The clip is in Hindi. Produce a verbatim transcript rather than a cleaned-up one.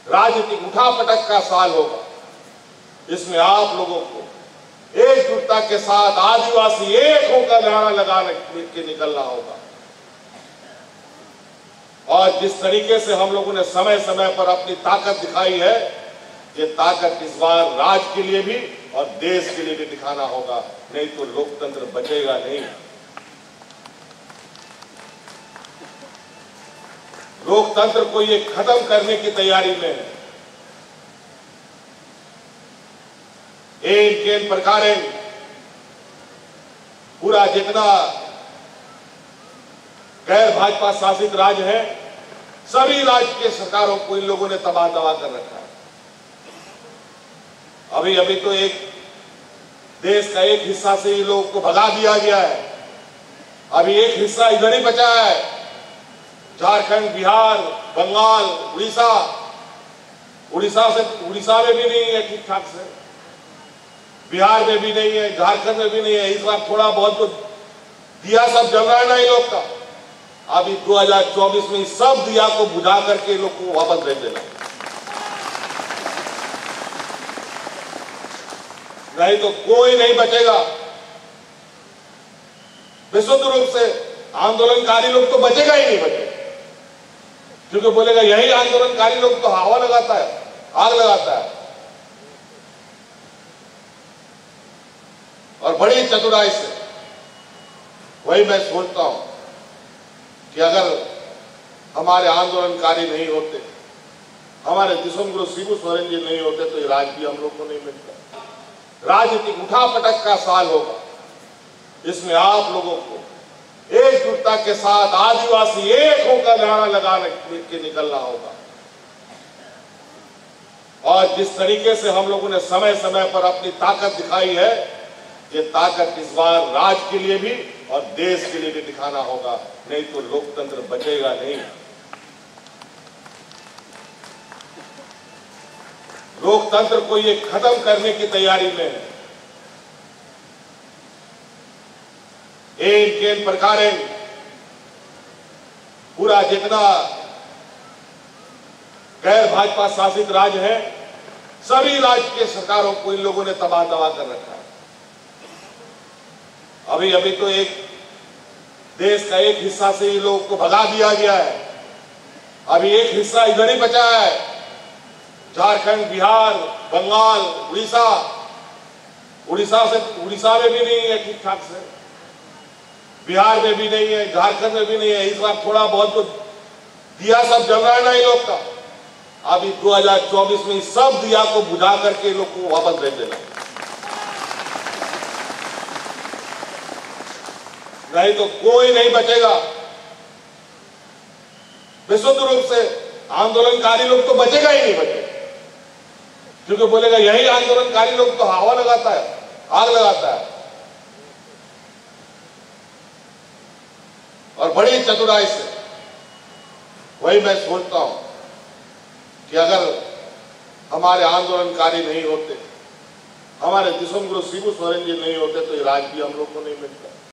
राजनीतिक उठापटक का साल होगा। इसमें आप लोगों को एकजुटता के साथ आदिवासी एक होकर नारा लगाने के निकलना होगा। और जिस तरीके से हम लोगों ने समय समय पर अपनी ताकत दिखाई है, ये ताकत इस बार राज्य के लिए भी और देश के लिए भी दिखाना होगा, नहीं तो लोकतंत्र बचेगा नहीं। लोकतंत्र को ये खत्म करने की तैयारी में है। एक केन प्रकार पूरा जितना गैर भाजपा शासित राज्य है, सभी राज्य के सरकारों को इन लोगों ने तबाह तबाह कर रखा है। अभी अभी तो एक देश का एक हिस्सा से इन लोगों को भगा दिया गया है। अभी एक हिस्सा इधर ही बचा है, झारखंड, बिहार, बंगाल, उड़ीसा। उड़ीसा से उड़ीसा में भी नहीं है ठीक ठाक से, बिहार में भी नहीं है, झारखंड में भी नहीं है। इस बार थोड़ा बहुत तो दिया सब जल रहा है ना इन लोग का। अभी दो हज़ार चौबीस में सब दिया को बुझा करके लोग को वापस भेज देना, नहीं तो कोई नहीं बचेगा। विशुद्ध रूप से आंदोलनकारी लोग तो बचेगा ही नहीं बचे, क्योंकि बोलेगा यही आंदोलनकारी लोग तो हवा लगाता है, आग लगाता है। और बड़ी चतुराई से वही मैं सोचता हूं कि अगर हमारे आंदोलनकारी नहीं होते, हमारे दिसम गुरु शिबू सोरेन जी नहीं होते, तो ये राज भी हम लोग को नहीं मिलता। राजनीतिक उठापटक का साल होगा। इसमें आप लोगों को एकजुटता के साथ आदिवासी एक होकर नारा लगाने के निकलना होगा। और जिस तरीके से हम लोगों ने समय समय पर अपनी ताकत दिखाई है, ये ताकत इस बार राज्य के लिए भी और देश के लिए भी दिखाना होगा, नहीं तो लोकतंत्र बचेगा नहीं। लोकतंत्र को ये खत्म करने की तैयारी में है। एक केन प्रकार पूरा जितना गैर भाजपा शासित राज्य है, सभी राज्य के सरकारों को इन लोगों ने तबाह तबाह कर रखा है। अभी अभी तो एक देश का एक हिस्सा से इन लोगों को भगा दिया गया है। अभी एक हिस्सा इधर ही बचा है, झारखंड, बिहार, बंगाल, उड़ीसा। उड़ीसा से उड़ीसा में भी नहीं है ठीक ठाक से, बिहार में भी नहीं है, झारखंड में भी नहीं है। इस बार थोड़ा बहुत तो दिया सब जल रहा है ना इन लोग का। अभी दो हज़ार चौबीस में सब दिया को बुझा करके इन लोग को वापस भेज देना, नहीं तो कोई नहीं बचेगा। विशुद्ध रूप से आंदोलनकारी लोग तो बचेगा ही नहीं बचे, क्योंकि बोलेगा यही आंदोलनकारी लोग तो हवा लगाता है, आग लगाता है। और बड़ी चतुराई से वही मैं सोचता हूं कि अगर हमारे आंदोलनकारी नहीं होते, हमारे दिसम गुरु शिबू सोरेन जी नहीं होते, तो ये राज भी हम लोग को नहीं मिलता।